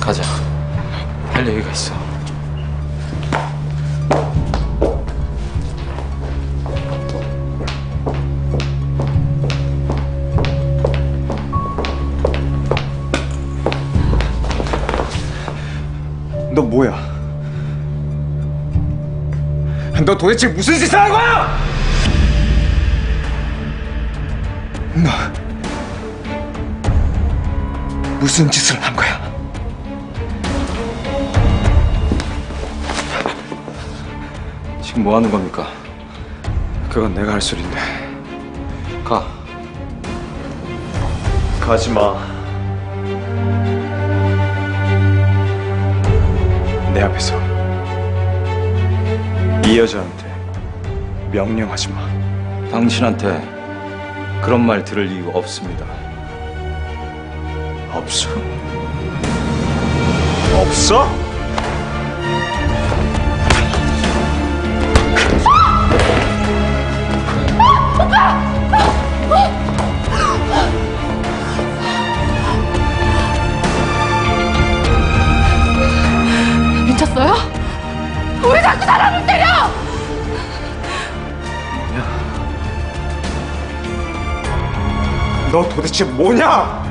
가자. 할 얘기가 있어. 너 뭐야? 너 도대체 무슨 짓을 한 거야? 너 무슨 짓을 한 거야? 지금 뭐 하는 겁니까? 그건 내가 할 소린데. 가. 가지 마. 내 앞에서 이 여자한테 명령하지 마. 당신한테 그런 말 들을 이유가 없습니다. 없어? 없어? 미쳤어요? 왜 자꾸 사람을 때려? 너 도대체 뭐냐?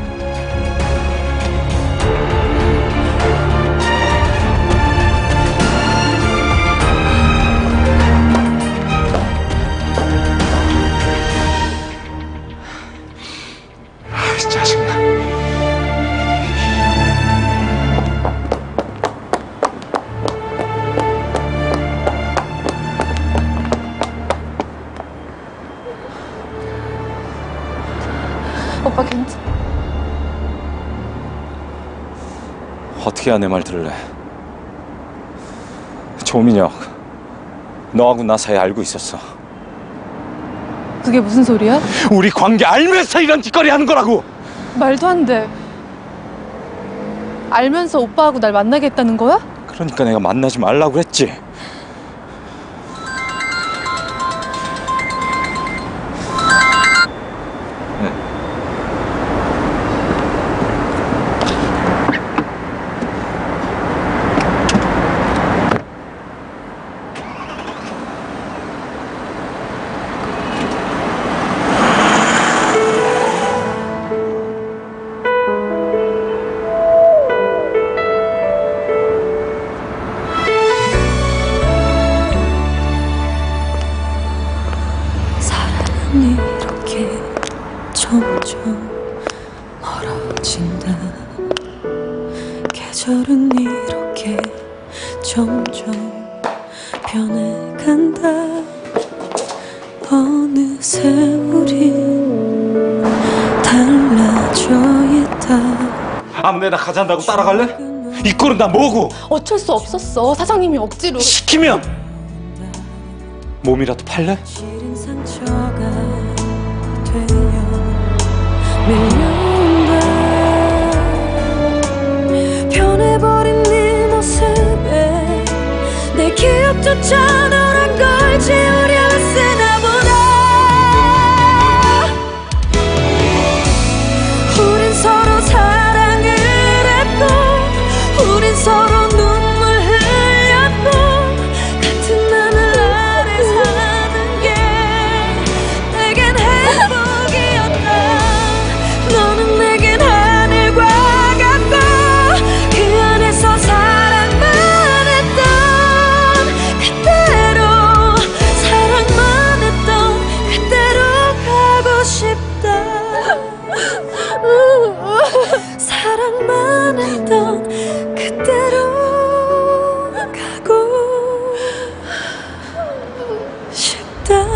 짜증나. 오빠 괜찮? 어떻게 해야 내 말 들을래? 조민혁, 너하고 나 사이 알고 있었어. 그게 무슨 소리야? 우리 관계 알면서 이런 짓거리 하는 거라고! 말도 안 돼. 알면서 오빠하고 날 만나게 했다는 거야? 그러니까 내가 만나지 말라고 했지. 이렇게 점점 멀어진다. 계절은 이렇게 점점 변해간다. 어느새 우린 달라져 있다. 아무데나 가자 한다고 따라갈래? 이 꼴은 나 뭐고? 어쩔 수 없었어. 사장님이 억지로. 시키면 몸이라도 팔래? 시린 상처가 되어 밀려온다. 변해버린 네 모습에 내 기억조차 너란 걸 지우려 쓰나 보다. 우린 서로 사랑을 했고 우린 서로 눈물 흘렸고 같은 하늘 아래 사는 게 내겐 행복이었다. 너는 내겐 하늘과 같고 그 안에서 사랑만 했던 그대로 사랑만 했던 그대로 가고 싶다. 사랑만 했던 그대로 가고 싶다.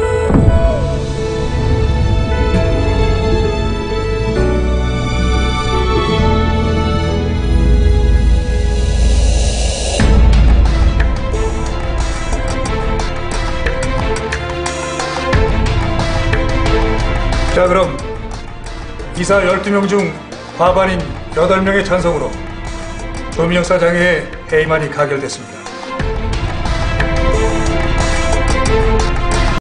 자, 그럼 이사 12명 중 과반인 8명의 찬성으로 조민혁 사장의 해임안이 가결됐습니다.